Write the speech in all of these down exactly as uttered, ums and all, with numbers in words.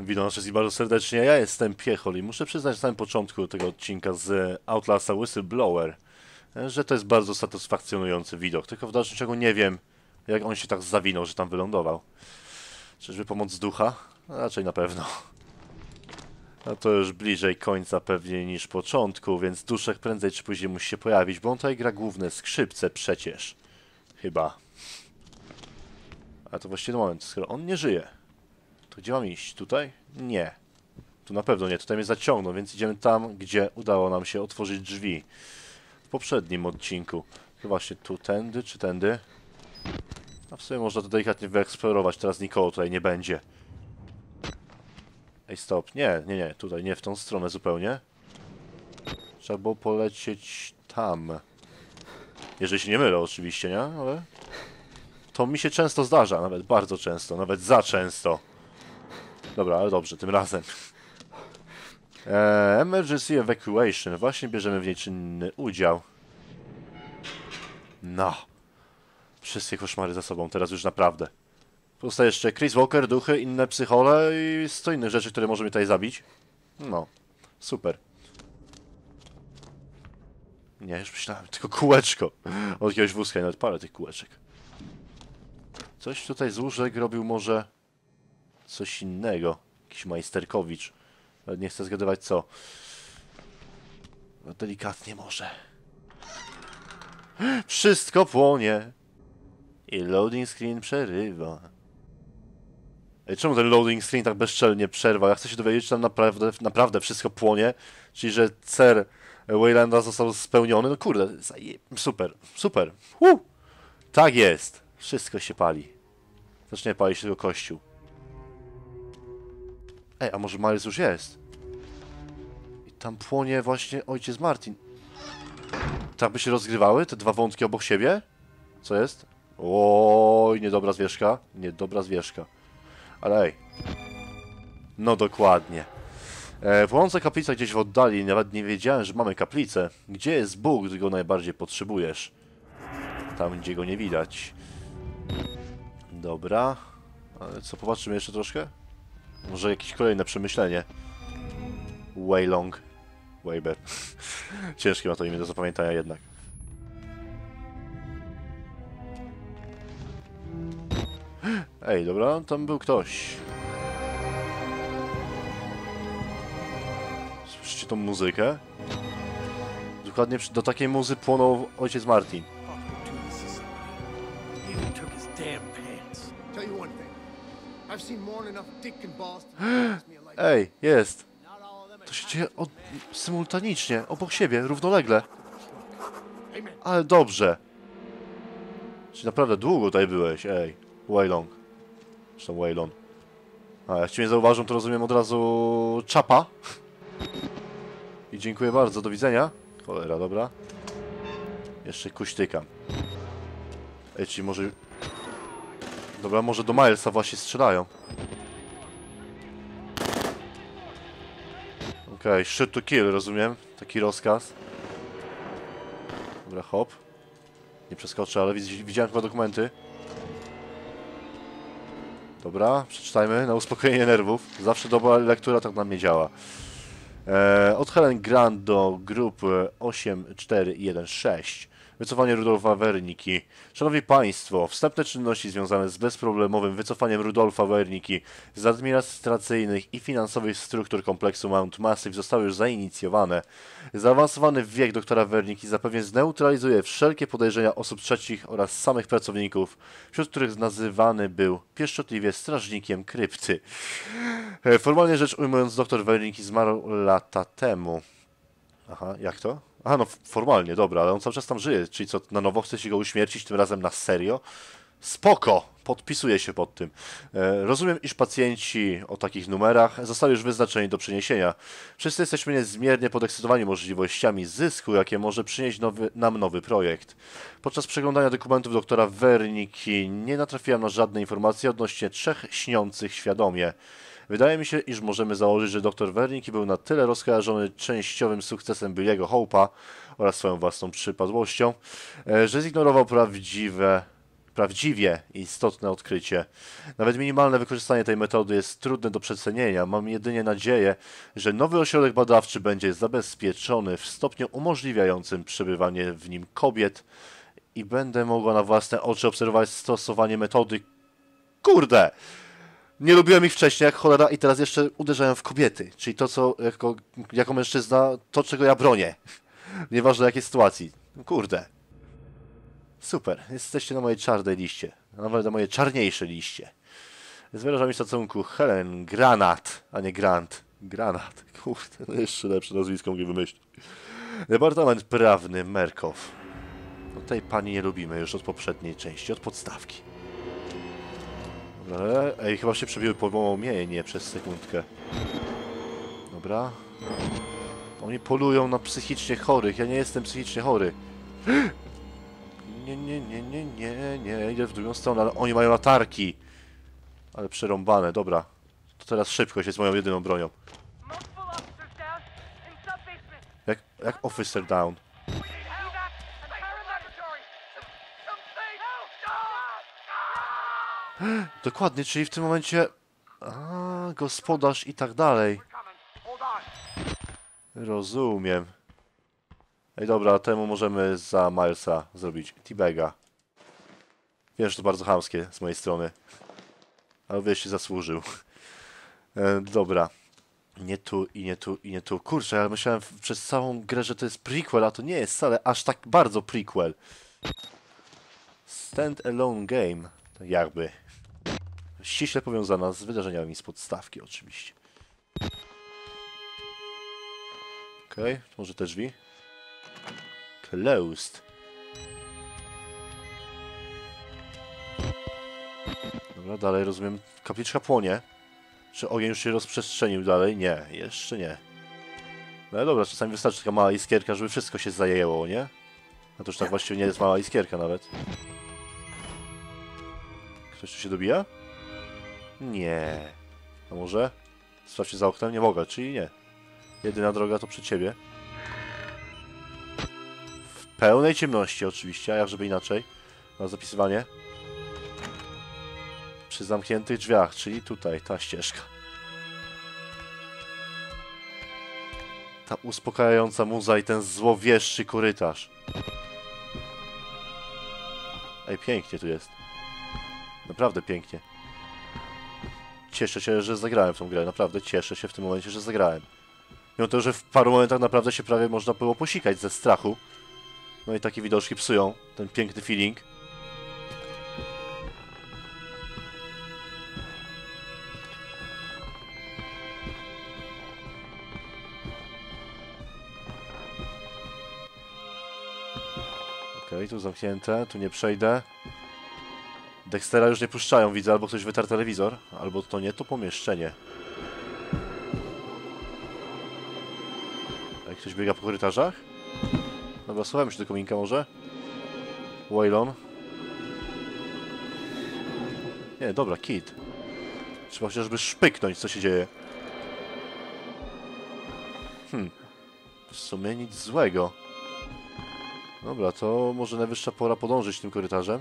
Witam wszystkich bardzo serdecznie, ja jestem Piechol i muszę przyznać na samym początku tego odcinka z Outlasta Whistleblower, że to jest bardzo satysfakcjonujący widok, tylko w dalszym ciągu nie wiem, jak on się tak zawinął, że tam wylądował. Czyżby pomoc ducha? No, raczej na pewno. No to już bliżej końca pewnie niż początku, więc duszek prędzej czy później musi się pojawić, bo on tutaj gra główne skrzypce przecież. Chyba. A to właściwie moment, skoro on nie żyje. To gdzie mam iść? Tutaj? Nie. Tu na pewno nie, tutaj mnie zaciągną, więc idziemy tam, gdzie udało nam się otworzyć drzwi. W poprzednim odcinku. To właśnie tu, tędy czy tędy? A w sumie można to delikatnie wyeksplorować, teraz nikogo tutaj nie będzie. Ej, stop, nie, nie, nie, tutaj nie w tą stronę zupełnie. Trzeba było polecieć tam. Jeżeli się nie mylę oczywiście, nie? Ale... To mi się często zdarza, nawet bardzo często, nawet za często. Dobra, ale dobrze, tym razem. Eee, emergency Evacuation. Właśnie bierzemy w niej czynny udział. No. Wszystkie koszmary za sobą, teraz już naprawdę. Pozostaje jeszcze Chris Walker, duchy, inne psychole i sto innych rzeczy, które możemy tutaj zabić. No, super. Nie, już myślałem, tylko kółeczko. Od jakiegoś wózka, nawet parę tych kółeczek. Coś tutaj z łóżek robił może coś innego. Jakiś majsterkowicz. Ale nie chcę zgadywać co. No, delikatnie może. Wszystko płonie. I loading screen przerywa. Ej, czemu ten loading screen tak bezczelnie przerwał? Ja chcę się dowiedzieć, czy tam naprawdę, naprawdę wszystko płonie. Czyli, że cer Waylanda został spełniony. No kurde, super, super. Uh! Tak jest. Wszystko się pali. Zacznie palić tylko kościół. Ej, a może Miles już jest? I tam płonie właśnie ojciec Martin. Tak by się rozgrywały te dwa wątki obok siebie? Co jest? Oj, niedobra zwierzka. Niedobra zwierzka. Ale ej. No dokładnie. E, płonąca kaplica gdzieś w oddali. Nawet nie wiedziałem, że mamy kaplicę. Gdzie jest Bóg, gdy go najbardziej potrzebujesz? Tam, gdzie go nie widać. Dobra. Ale co, popatrzymy jeszcze troszkę? Może jakieś kolejne przemyślenie. Waylong. Wayber. Ciężkie ma to imię do zapamiętania jednak. Ej, dobra, tam był ktoś. Słyszycie tą muzykę? Dokładnie do takiej muzy płonął ojciec Martin. Ej, jest. To się dzieje od... symultanicznie, obok siebie, równolegle. Ale dobrze. Czy naprawdę długo tutaj byłeś, ej. Waylong. Zresztą Waylon. A jak ci mnie zauważą, to rozumiem od razu czapa. I dziękuję bardzo, do widzenia. Cholera, dobra. Jeszcze kuśtyka. Ej, czyli może... Dobra, może do Milesa właśnie strzelają. Okej, okay, shoot to kill, rozumiem. Taki rozkaz. Dobra, hop. Nie przeskoczę, ale widziałem chyba dokumenty. Dobra, przeczytajmy na uspokojenie nerwów. Zawsze dobra lektura tak na mnie działa. Eee, od Helen Grant do grupy osiem cztery jeden sześć. Wycofanie Rudolfa Werniki. Szanowni Państwo, wstępne czynności związane z bezproblemowym wycofaniem Rudolfa Werniki z administracyjnych i finansowych struktur kompleksu Mount Massive zostały już zainicjowane. Zaawansowany wiek doktora Werniki zapewne zneutralizuje wszelkie podejrzenia osób trzecich oraz samych pracowników, wśród których nazywany był pieszczotliwie strażnikiem krypty. Formalnie rzecz ujmując, doktor Werniki zmarł lata temu. Aha, jak to? Aha, no formalnie, dobra, ale on cały czas tam żyje, czyli co, na nowo chce się go uśmiercić, tym razem na serio? Spoko! Podpisuję się pod tym. E, rozumiem, iż pacjenci o takich numerach zostali już wyznaczeni do przeniesienia. Wszyscy jesteśmy niezmiernie podekscytowani możliwościami zysku, jakie może przynieść nowy, nam nowy projekt. Podczas przeglądania dokumentów doktora Werniki nie natrafiłem na żadne informacje odnośnie trzech śniących świadomie. Wydaje mi się, iż możemy założyć, że doktor Werniki był na tyle rozkojarzony częściowym sukcesem Billy'ego Hope'a oraz swoją własną przypadłością, że zignorował prawdziwe prawdziwie istotne odkrycie. Nawet minimalne wykorzystanie tej metody jest trudne do przecenienia. Mam jedynie nadzieję, że nowy ośrodek badawczy będzie zabezpieczony w stopniu umożliwiającym przebywanie w nim kobiet i będę mogła na własne oczy obserwować stosowanie metody. Kurde! Nie lubiłem ich wcześniej jak cholera i teraz jeszcze uderzają w kobiety. Czyli to, co jako, jako mężczyzna, to czego ja bronię. Nieważne jakiej sytuacji. Kurde. Super. Jesteście na mojej czarnej liście. Nawet na mojej czarniejszej liście. Z wyrażami szacunku Helen Granat, a nie Grant. Granat. Kurde, no jeszcze lepsze nazwisko mogli wymyślić. Departament Prawny Merkow. No tej pani nie lubimy już od poprzedniej części, od podstawki. Dobra, ej, chyba się przebiły pomału mnie, nie przez sekundkę. Dobra. Oni polują na psychicznie chorych, ja nie jestem psychicznie chory. Nie, nie, nie, nie, nie, nie, idę w drugą stronę, ale oni mają latarki. Ale przerąbane, dobra. To teraz szybkość jest moją jedyną bronią. Jak, jak officer down? Dokładnie, czyli w tym momencie... A, gospodarz i tak dalej. Rozumiem. Ej, dobra, temu możemy za Milesa zrobić T-Baga. Wiem, że to bardzo chamskie z mojej strony. Ale wiesz, się zasłużył. E, dobra. Nie tu i nie tu i nie tu. Kurczę, ja myślałem przez całą grę, że to jest prequel, a to nie jest wcale aż tak bardzo prequel. Stand-alone game. Tak jakby. Ściśle powiązana z wydarzeniami z podstawki, oczywiście. Okej, okay, może te drzwi? Closed. Dobra, dalej rozumiem. Kapliczka płonie. Czy ogień już się rozprzestrzenił dalej? Nie, jeszcze nie. No ale dobra, czasami wystarczy taka mała iskierka, żeby wszystko się zajęło, nie? A to już tak właściwie nie jest mała iskierka nawet. Ktoś tu się dobija? Nie. A może? Sprawdźcie za oknem? Nie mogę, czyli nie. Jedyna droga to przed ciebie. W pełnej ciemności oczywiście, a jak żeby inaczej. Na zapisywanie. Przy zamkniętych drzwiach, czyli tutaj, ta ścieżka. Ta uspokajająca muza i ten złowieszczy korytarz. Ej, pięknie tu jest. Naprawdę pięknie. Cieszę się, że zagrałem w tą grę. Naprawdę cieszę się w tym momencie, że zagrałem. Mimo to, że w paru momentach naprawdę się prawie można było posikać ze strachu. No i takie widoczki psują ten piękny feeling. Okej, okay, tu zamknięte, tu nie przejdę. Dextera już nie puszczają, widzę, albo ktoś wytarł telewizor, albo to nie to pomieszczenie. Jak ktoś biega po korytarzach? Dobra, słuchajmy się do kominka może. Waylon. Nie, dobra, Kid. Trzeba chociażby szpyknąć, co się dzieje. Hmm. W sumie nic złego. Dobra, to może najwyższa pora podążyć tym korytarzem.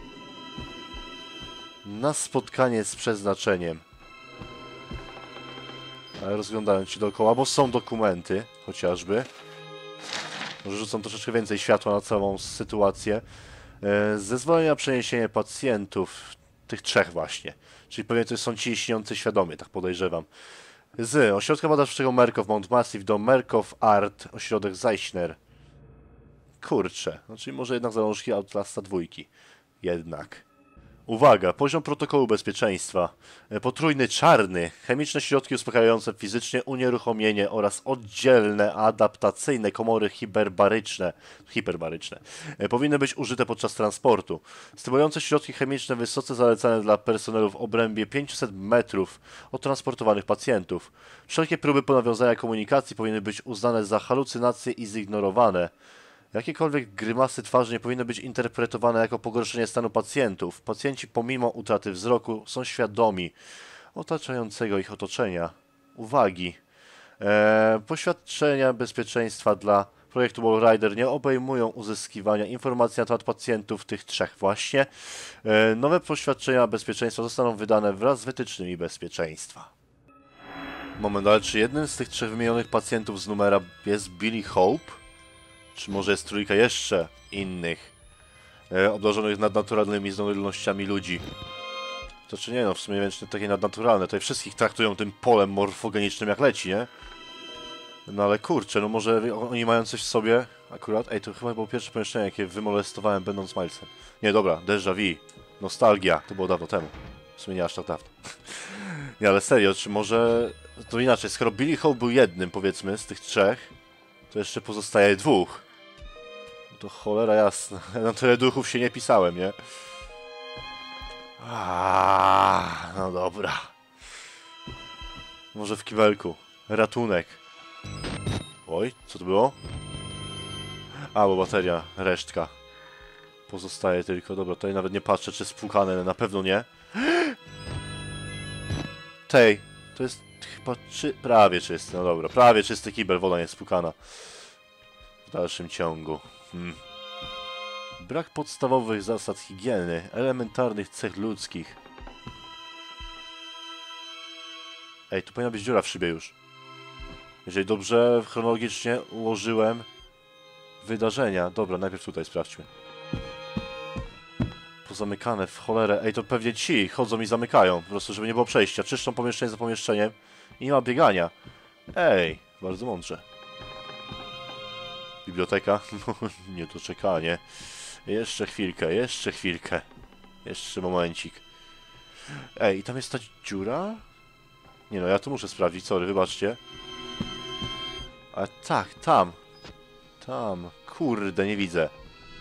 Na spotkanie z przeznaczeniem. Ale rozglądając się dookoła, bo są dokumenty, chociażby. Może rzucą troszeczkę więcej światła na całą sytuację. Zezwolenie na przeniesienie pacjentów, tych trzech właśnie. Czyli pewnie to są ci śniący świadomie, tak podejrzewam. Z ośrodka badawczego Merkow Mount Massive do Merkow Art, ośrodek Zeichner. Kurczę, no czyli może jednak zalążki Outlasta dwójki. Jednak. Uwaga, poziom protokołu bezpieczeństwa. Potrójny czarny. Chemiczne środki uspokajające fizycznie unieruchomienie oraz oddzielne adaptacyjne komory hiperbaryczne, hiperbaryczne powinny być użyte podczas transportu. Stymulujące środki chemiczne wysoce zalecane dla personelu w obrębie pięciuset metrów od transportowanych pacjentów. Wszelkie próby nawiązania komunikacji powinny być uznane za halucynacje i zignorowane. Jakiekolwiek grymasy twarzy nie powinny być interpretowane jako pogorszenie stanu pacjentów. Pacjenci pomimo utraty wzroku są świadomi otaczającego ich otoczenia. Uwagi. Eee, poświadczenia bezpieczeństwa dla projektu Wall Rider nie obejmują uzyskiwania informacji na temat pacjentów tych trzech właśnie. E, nowe poświadczenia bezpieczeństwa zostaną wydane wraz z wytycznymi bezpieczeństwa. Moment, ale czy jednym z tych trzech wymienionych pacjentów z numera jest Billy Hope? Czy może jest trójka jeszcze innych e, obdarzonych nadnaturalnymi zdolnościami ludzi? To czy nie, no w sumie wręcz takie nadnaturalne. Tutaj wszystkich traktują tym polem morfogenicznym jak leci, nie? No ale kurczę, no może oni mają coś w sobie akurat. Ej, to chyba było pierwsze pomieszczenie, jakie wymolestowałem będąc Milesem. Nie, dobra, déjà vu. Nostalgia. To było dawno temu. W sumie nie aż tak dawno. Nie, ale serio, czy może... To inaczej, skoro Billy Hope był jednym, powiedzmy, z tych trzech, to jeszcze pozostaje dwóch. No to cholera jasna. Na tyle duchów się nie pisałem, nie? Aaaa, no dobra. Może w kibelku. Ratunek. Oj, co to było? A, bo bateria, resztka. Pozostaje tylko, dobra, tutaj nawet nie patrzę, czy spłukane, ale na pewno nie. Tej, to jest chyba czy... prawie czysty, no dobra, prawie czysty kibel, woda nie spłukana. W dalszym ciągu. Hmm. Brak podstawowych zasad higieny, elementarnych cech ludzkich. Ej, tu powinna być dziura w szybie już. Jeżeli dobrze chronologicznie ułożyłem wydarzenia. Dobra, najpierw tutaj sprawdźmy. Pozamykane w cholerę. Ej, to pewnie ci chodzą i zamykają. Po prostu, żeby nie było przejścia. Czyszczą pomieszczenie za pomieszczeniem i nie ma biegania. Ej, bardzo mądrze. Biblioteka? Niedoczekanie. Jeszcze chwilkę, jeszcze chwilkę. Jeszcze momencik. Ej, i tam jest ta dziura? Nie no, ja to muszę sprawdzić, sorry, wybaczcie. A tak, tam. Tam. Kurde, nie widzę.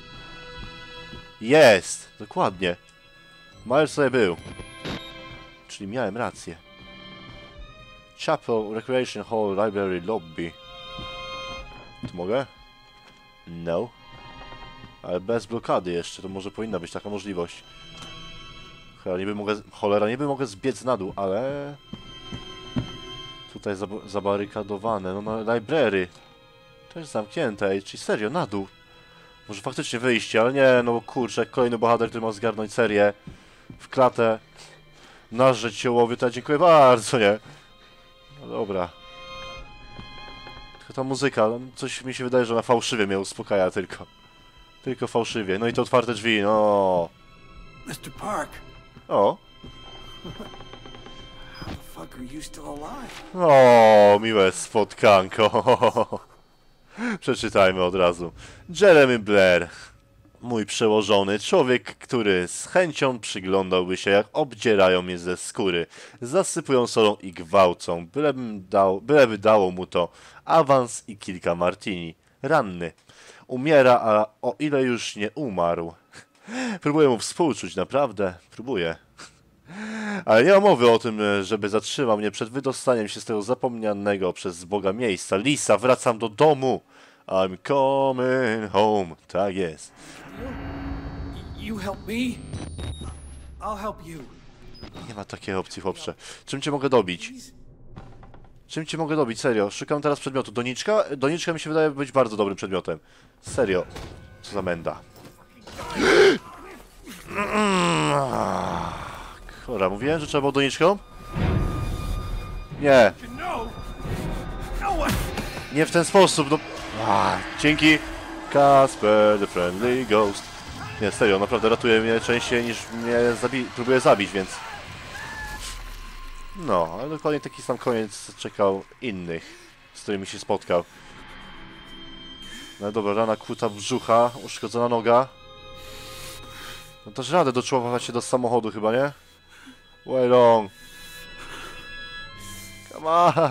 Jest! Dokładnie. Miles sobie był. Czyli miałem rację. Chapel, Recreation Hall, Library, Lobby. Tu mogę? No. Ale bez blokady jeszcze, to może powinna być taka możliwość. Cholera, niby mogę, cholera, niby mogę zbiec na dół, ale... Tutaj zab zabarykadowane, no na library. To jest zamknięte, ej, czyli serio, na dół. Może faktycznie wyjście, ale nie, no kurczę, kolejny bohater, który ma zgarnąć serię. W klatę. Narzeć się łowy, to ja dziękuję bardzo, nie? No dobra. Tylko ta muzyka, coś mi się wydaje, że ona fałszywie mnie uspokaja tylko. Tylko fałszywie. No i te otwarte drzwi, no. mister Park. O. How the fuck are you still alive? O, miłe spotkanko. Przeczytajmy od razu. Jeremy Blair. Mój przełożony, człowiek, który z chęcią przyglądałby się, jak obdzierają mnie ze skóry, zasypują solą i gwałcą, byleby, dał, byleby dało mu to awans i kilka martini. Ranny. Umiera, a o ile już nie umarł. Próbuję mu współczuć, naprawdę. Próbuję. Ale nie ma mowy o tym, żeby zatrzymał mnie przed wydostaniem się z tego zapomnianego przez Boga miejsca. Lisa, wracam do domu. I'm coming home. Tak jest. You help me, I'll help you. Nie ma takiej opcji, chłopcze. Czym cię mogę dobić? Czym cię mogę dobić? Serio. Szukam teraz przedmiotu. Doniczka? Doniczka mi się wydaje być bardzo dobrym przedmiotem. Serio. Co za menda. Dobra, mówiłem, że trzeba było doniczką? Nie. Nie w ten sposób, no... Ah, dzięki. Casper, the friendly ghost. Nie, serio, naprawdę ratuje mnie częściej niż mnie zabi próbuje zabić, więc... No, ale dokładnie taki sam koniec czekał innych, z którymi się spotkał. No dobra, rana kłuta brzucha, uszkodzona noga. No też radę doczłopować się do samochodu chyba, nie? Way long. Come on.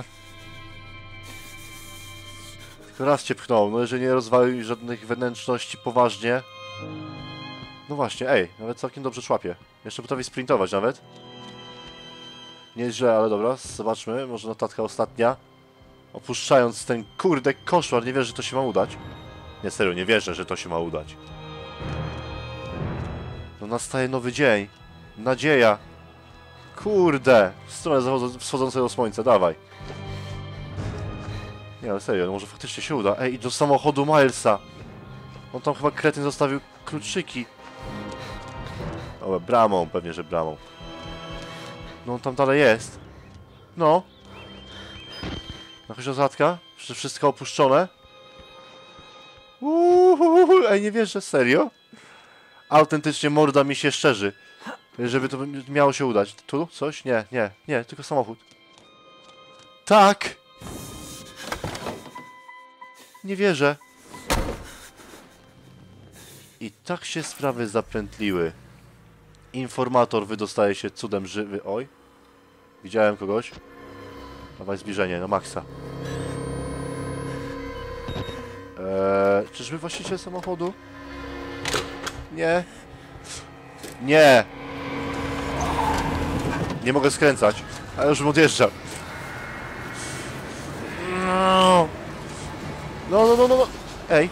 Tylko raz cię pchnął, no jeżeli nie rozwalił żadnych wnętrzności poważnie. No właśnie, ej, nawet całkiem dobrze człapie. Jeszcze potrafi sprintować nawet. Nieźle, ale dobra, zobaczmy, może notatka ostatnia. Opuszczając ten kurde koszmar, nie wierzę, że to się ma udać. Nie, serio, nie wierzę, że to się ma udać. No nastaje nowy dzień. Nadzieja. Kurde, w stronę wschodzącego słońca, dawaj. Nie, ale serio, no może faktycznie się uda. Ej, i do samochodu Milesa. On tam chyba kretyn zostawił kluczyki. Dobra, bramą, pewnie, że bramą. No on tam dalej jest. No. Jakaś zagadka? Przecież wszystko opuszczone? Uuuu, ej, nie wierzę, serio? Autentycznie morda mi się szczerzy. Żeby to miało się udać. Tu? Coś? Nie, nie, nie, tylko samochód. Tak! Nie wierzę. I tak się sprawy zapętliły. Informator wydostaje się cudem żywy. Oj. Widziałem kogoś. Dawaj zbliżenie, na maksa. Eee, czyżby właściciel samochodu? Nie. Nie. Nie mogę skręcać. A już bym odjeżdżał. No. No, no, no, no. Ej.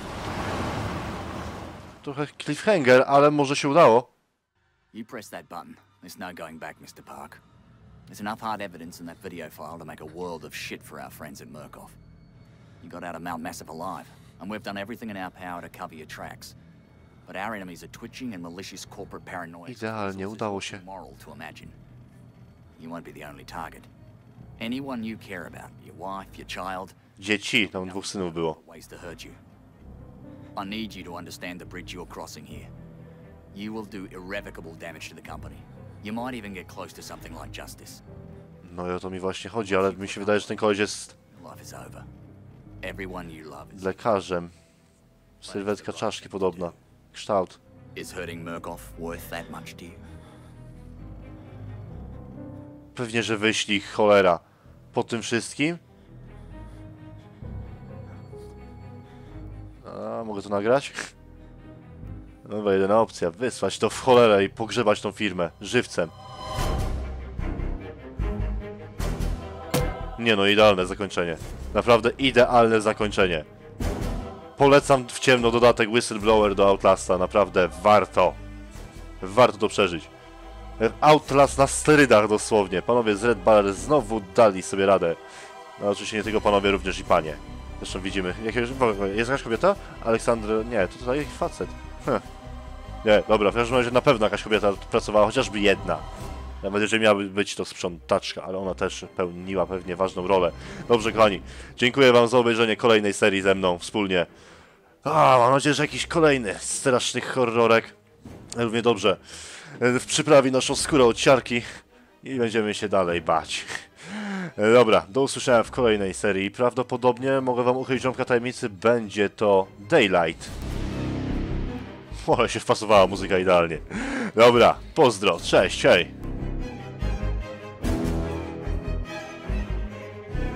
Trochę cliffhanger, ale może się udało. You press that button. There's no going back, mister Park. There's enough hard evidence in that video file to make a world of shit for our friends at Murkoff. You got out of Mount Massive alive, and we've done everything in our power to cover your tracks. But our enemies are twitching and malicious corporate paranoia. Idealnie, udało się. Moral to imagine. You won't be the only target. Anyone you care about, your wife, your child. Dzieci, tam dwóch synów było. Ways to hurt you. I need you to understand the bridge you're crossing here. You will do irrevocable damage to the company. You might even get close to something like justice. No i o to mi właśnie chodzi, ale mi się wydaje, że ten koleś jest Life is over. Everyone you love is, lekarzem. Sylwetka czaszki podobna. Kształt. is hurting Murkoff worth that much to you? Pewnie, że wyślij, cholera. Po tym wszystkim? A, mogę to nagrać? Dobra, jedyna opcja. Wysłać to w cholerę i pogrzebać tą firmę. Żywcem. Nie no, idealne zakończenie. Naprawdę idealne zakończenie. Polecam w ciemno dodatek Whistleblower do Outlasta. Naprawdę warto. Warto to przeżyć. Outlast na sterydach dosłownie. Panowie z Red Bar znowu dali sobie radę. No oczywiście nie tylko panowie, również i panie. Zresztą widzimy. Jakiegoś... Jest jakaś kobieta? Aleksandr... Nie, to tutaj jakiś facet. Hm. Nie, dobra, w każdym razie na pewno jakaś kobieta pracowała, chociażby jedna. Nawet jeżeli miałaby być to sprzątaczka, ale ona też pełniła pewnie ważną rolę. Dobrze, kochani, dziękuję wam za obejrzenie kolejnej serii ze mną wspólnie. A, mam nadzieję, że jakiś kolejny straszny horrorek równie dobrze przyprawi naszą skórę od siarki i będziemy się dalej bać. Dobra, do usłyszenia w kolejnej serii. Prawdopodobnie, mogę wam uchylić rąbka tajemnicy, będzie to Daylight. O, ale się wpasowała muzyka idealnie. Dobra, pozdro, cześć, hej!